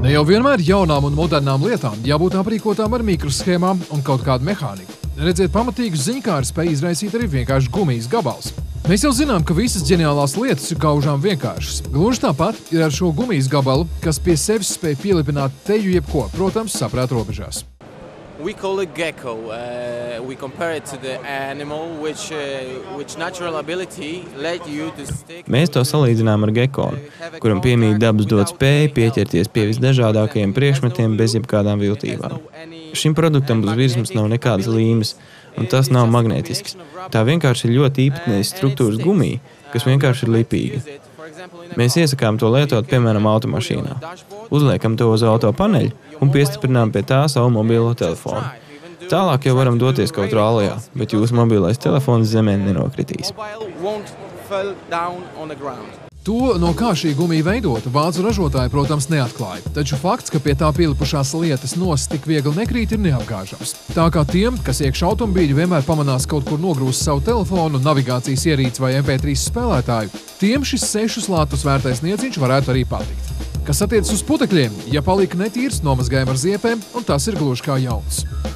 Ne jau vienmēr jaunām un modernām lietām jābūt aprīkotām ar mikroshēmām un kaut kādu mehāniku. Redziet, pamatīgus ziņkārus spēj izraisīt arī vienkārši gumijas gabals. Mēs jau zinām, ka visas ģeniālās lietas ir gaužām vienkāršas. Gluži tāpat ir ar šo gumijas gabalu, kas pie sevis spēj pielipināt teju jebko, protams, saprāta robežās. We call it gecko. We compare it to the animal, which natural ability led you to stick. Mēs to salīdzinām ar gekonu, kuram piemīt dabas dot spēju pieķerties pie visdažādākajiem priekšmetiem bez jebkādām viltībām. Šim produktam uz virsmas nav nekādas līmes, un tas nav magnētisks. Tā vienkārši ir ļoti īpatnējas struktūras gumija, kas vienkārši ir lipīga. Mēs iesakām to lietot, piemēram, automašīnā. Uzliekam to uz auto paneļa un piestiprinām pie tā savu mobilo telefonu. Tālāk jau varam doties kaut rallijā, bet jūsu mobilais telefons zemē nenokritīs. To, no kā šī gumija veidota, vācu ražotāji, protams, neatklāja. Taču fakts, ka pie tā pielipušās lietas nost tik viegli nekrīt, ir neapgāžams. Tā kā tiem, kas iekš automobīļu vienmēr pamanās kaut kur nogrūst savu telefonu, navigācijas ierīci vai MP3 spēlētāju, tiem šis 6 slātus vērtais nieciņš varētu arī patikt. Kas attiecas uz putekļiem, ja palika netīrs, nomazgājam ar ziepēm, un tas ir gluži kā jauns.